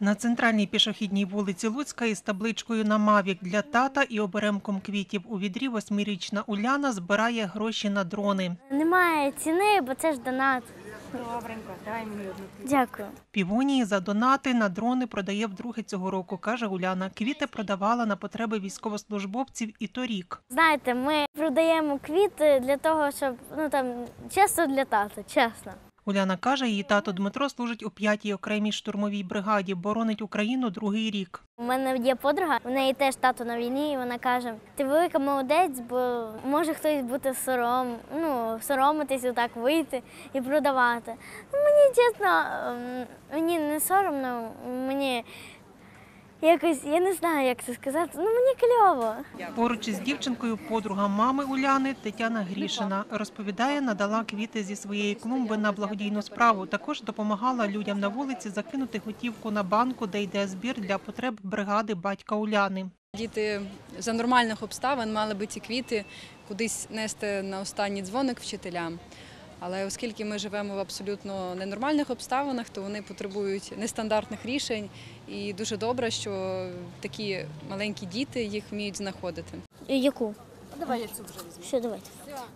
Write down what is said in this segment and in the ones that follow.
На центральній пішохідній вулиці Луцька із табличкою на «Мавік» для тата і оберемком квітів у відрі 8-річна Уляна збирає гроші на дрони. Немає ціни, бо це ж донат. Добренько, дай мені одну. Дякую. Півонії за донати на дрони продає вдруге цього року, каже Уляна. Квіти продавала на потреби військовослужбовців і торік. Знаєте, ми продаємо квіти для того, щоб, чесно для тата, чесно. Уляна каже, її тато Дмитро служить у 5-й окремій штурмовій бригаді, боронить Україну другий рік. У мене є подруга, у неї теж тато на війні, і вона каже, ти велика молодець, бо може хтось бути соромитись, отак вийти і продавати. Мені чесно, мені не соромно, мені якось, я не знаю, як це сказати, мені кльово. Поруч із дівчинкою подруга мами Уляни Тетяна Грішина. Розповідає, надала квіти зі своєї клумби на благодійну справу. Також допомагала людям на вулиці закинути готівку на банку, де йде збір для потреб бригади батька Уляни. Діти за нормальних обставин мали би ці квіти кудись нести на останній дзвоник вчителям. Але оскільки ми живемо в абсолютно ненормальних обставинах, то вони потребують нестандартних рішень. І дуже добре, що такі маленькі діти їх вміють знаходити. Яку? Давай я цю вже візьму. Все, давайте.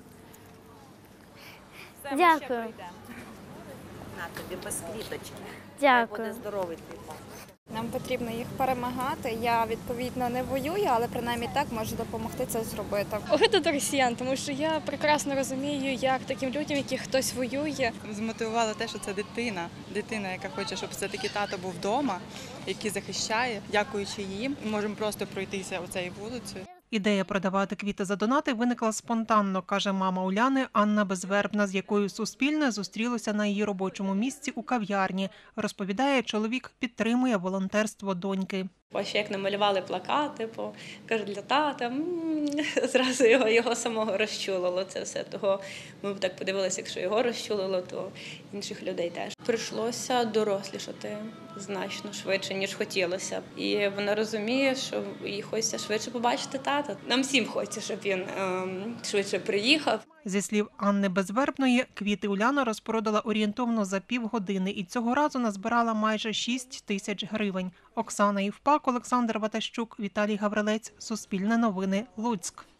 Дякую. На тобі без квіточки. Дякую. Буде здоровий твій папа. Нам потрібно їх перемагати. Я, відповідно, не воюю, але принаймні так можу допомогти це зробити. Огида росіян, тому що я прекрасно розумію, як таким людям, яких хтось воює. Змотивувало те, що це дитина, яка хоче, щоб все-таки тато був вдома, який захищає. Дякуючи їм, ми можемо просто пройтися оцею вулицею. Ідея продавати квіти за донати виникла спонтанно, каже мама Уляни Анна Безвербна, з якою Суспільне зустрілося на її робочому місці у кав'ярні. Розповідає, чоловік підтримує волонтерство доньки. Ось як намалювали плакати, кажу, для тата, зразу його самого розчулило це все. Того ми так подивилися, якщо його розчулило, то інших людей теж. Прийшлося дорослішати значно швидше, ніж хотілося. І вона розуміє, що їй хочеться швидше побачити тата. Нам всім хочеться, щоб він швидше приїхав. Зі слів Анни Безвербної, квіти Уляна розпродала орієнтовно за півгодини і цього разу назбирала майже 6 тисяч гривень. Оксана Євпак, Олександр Ватащук, Віталій Гаврилець. Суспільне новини. Луцьк.